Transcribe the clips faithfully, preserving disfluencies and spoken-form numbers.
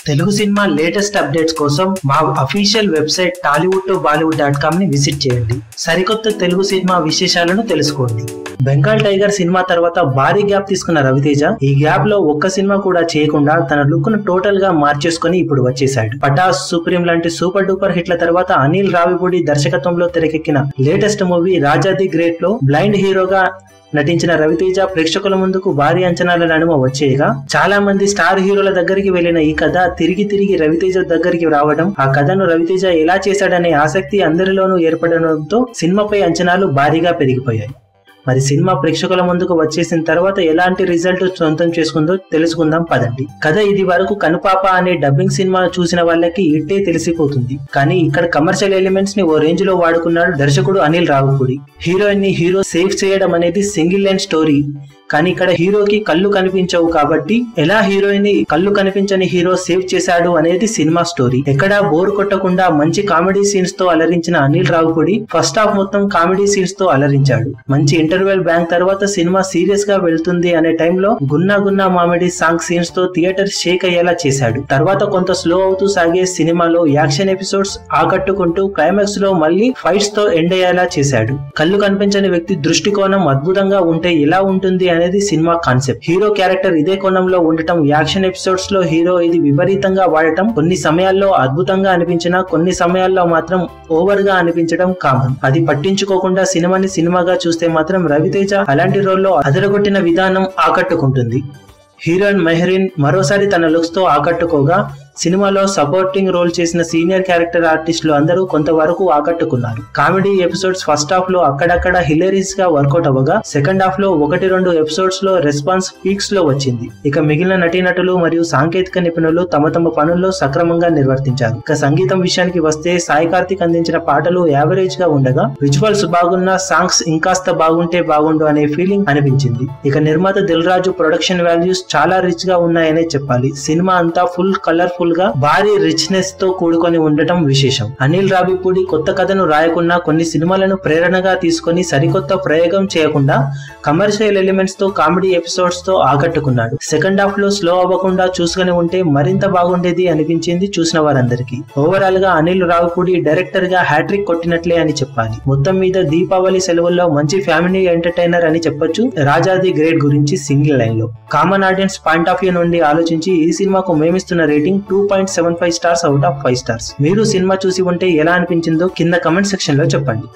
Telugu cinema latest updates కోసం మా official website Tollywood to Bollywood dot com ని visit చేయండి. సరికొత్త తెలుగు సినిమా విశేషాలను తెలుసుకోండి. బెంగాల్ టైగర్ సినిమా తర్వాత భారీ గ్యాప్ తీసుకున్న రవితేజ ఈ గ్యాప్ లో ఒక్క సినిమా కూడా చేయకుండా తన లుక్ ను టోటల్ గా మార్చేసుకుని ఇప్పుడు వచ్చేసాడు. పటాస్, సుప్రీం లాంటి సూపర్ డూపర్ హిట్ల తర్వాత అనిల్ రావిపూడి దర్శకత్వంలో తెరకెక్కిన latest movie Raja the great లో బ్లైండ్ హీరోగా నటించిన రవితేజ ప్రేక్షకుల ముందుకు భారీ అంచనాల నడుమ వచ్చేయగా చాలా మంది స్టార్ హీరోల దగ్గరికి వెళ్లిన ఈ కథ తిరిగి తిరిగి రవితేజ దగ్గరికి రావడం, ఆ కథను రవితేజ ఎలా చేశాడనే ఆసక్తి అందరిలోనూ ఏర్పడడంతో సినిమాపై అంచనాలు భారీగా పెరిగిపోయాయి. మరి సినిమా ప్రేక్షకుల ముందుకు వచ్చేసిన తర్వాత ఎలాంటి రిజల్ట్ సొంతం చేసుకుందో తెలుసుకుందాం పదండి. కథ ఇది వరకు కనుపాప అనే డబ్బింగ్ సినిమా చూసిన వాళ్ళకి ఇట్టే తెలిసిపోతుంది. కానీ ఇక్కడ కమర్షియల్ ఎలిమెంట్స్ ని ఓ రేంజ్ లో వాడుకున్నాడు దర్శకుడు అనిల్ రావిపూడి. హీరోయిన్ ని హీరో సేవ్ చేయడం అనేది సింగిల్ లైన్ స్టోరీ. కానీ ఇక్కడ హీరోకి కళ్ళు కనిపించవు కాబట్టి ఎలా హీరోయిన్ ని కళ్ళు కనిపించని హీరో సేవ్ చేశాడు అనేది సినిమా స్టోరీ. ఎక్కడా బోర్ కొట్టకుండా మంచి కామెడీ సీన్స్ తో అలరించిన అనిల్ రావిపూడి ఫస్ట్ హాఫ్ మొత్తం కామెడీ సీన్స్ తో అలరించాడు. మంచి ఇంటర్వెల్ బ్యాంక్ తర్వాత సినిమా సీరియస్ గా వెళ్తుంది అనే టైంలో గున్నా గున్నా మామిడి సాంగ్ సీన్స్ తో థియేటర్ షేక్ అయ్యేలా చేశాడు. తర్వాత కొంత స్లో అవుతూ సాగే సినిమాలో యాక్షన్ ఎపిసోడ్స్ ఆకట్టుకుంటూ క్లైమాక్స్ లో మళ్ళీ ఫైట్స్ తో ఎండ్ అయ్యేలా చేశాడు. కళ్ళు కనిపించని వ్యక్తి దృష్టికోణం అద్భుతంగా ఉంటే ఎలా ఉంటుంది అనేది సినిమా కాన్సెప్ట్. హీరో క్యారెక్టర్ ఇదే కోణంలో ఉండటం, యాక్షన్ ఎపిసోడ్స్ లో హీరో ఇది విపరీతంగా వాడటం కొన్ని సమయాల్లో అద్భుతంగా అనిపించినా కొన్ని సమయాల్లో మాత్రం ఓవర్ గా అనిపించడం కామన్. అది పట్టించుకోకుండా సినిమాని సినిమాగా చూస్తే మాత్రం రవితేజ అలాంటి రోల్లో అదరగొట్టిన విధానం ఆకట్టుకుంటుంది. హీరోయిన్ మెహరీన్ మరోసారి తన లుక్స్ తో ఆకట్టుకోగా సినిమాలో సపోర్టింగ్ రోల్ చేసిన సీనియర్ క్యారెక్టర్ ఆర్టిస్టులు అందరూ కొంతవరకు ఆకట్టుకున్నారు. కామెడీ ఎపిసోడ్స్ ఫస్ట్ హాఫ్ లో అక్కడక్కడ హిలేరియస్ గా వర్కౌట్ అవ్వగా సెకండ్ హాఫ్ లో ఒకటి రెండు ఎపిసోడ్స్ లో రెస్పాన్స్ పీక్స్ లో వచ్చింది. ఇక మిగిలిన నటీనటులు మరియు సాంకేతిక నిపుణులు తమ తమ పనుల్లో సక్రమంగా నిర్వర్తించారు. ఇక సంగీతం విషయానికి వస్తే సాయి కార్తిక్ అందించిన పాటలు యావరేజ్ గా ఉండగా విజువల్స్ బాగున్నా సాంగ్స్ ఇంకాస్త బాగుంటే బాగుండు అనే ఫీలింగ్ అనిపించింది. ఇక నిర్మాత దిల్ రాజు ప్రొడక్షన్ వాల్యూస్ చాలా రిచ్ గా ఉన్నాయనే చెప్పాలి. సినిమా అంతా ఫుల్ కలర్ఫుల్ గా భారీ రిచ్నెస్ తో కూడుకొని ఉండటం విశేషం. అనిల్ రావిపూడి కొత్త కథను రాయకుండా కొన్ని సినిమాలను ప్రేరణగా తీసుకొని సరికొత్త ప్రయోగం చేయకుండా కమర్షియల్ ఎలిమెంట్స్ తో కామెడీ ఎపిసోడ్స్ తో ఆకట్టుకున్నాడు. సెకండ్ హాఫ్ లో స్లో అవ్వకుండా చూసుకుని ఉంటే మరింత బాగుండేది అనిపించింది చూసిన వారందరికీ. ఓవరాల్ గా అనిల్ రావిపూడి డైరెక్టర్ గా హ్యాట్రిక్ కొట్టినట్లే అని చెప్పాలి. మొత్తం మీద దీపావళి సెలవుల్లో మంచి ఫ్యామిలీ ఎంటర్టైనర్ అని చెప్పొచ్చు. రాజా ది గ్రేట్ గురించి సింగిల్ లైన్ లో common audience point of view నుండి ఆలోచించి ఈ సినిమాకు మేమిస్తున్న rating two point seven five stars out of five stars. మీరు సినిమా చూసి ఉంటే ఎలా అనిపించిందో కింద కమెంట్ సెక్షన్ లో చెప్పండి.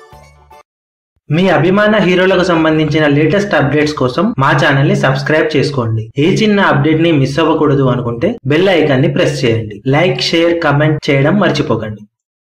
మీ అభిమాన హీరోలకు సంబంధించిన లేటెస్ట్ అప్డేట్స్ కోసం మా ఛానల్ ని సబ్స్క్రైబ్ చేసుకోండి. ఏ చిన్న అప్డేట్ ని మిస్ అవ్వకూడదు అనుకుంటే బెల్ ఐకాన్ ని ప్రెస్ చేయండి. లైక్, షేర్, కమెంట్ చేయడం మర్చిపోకండి.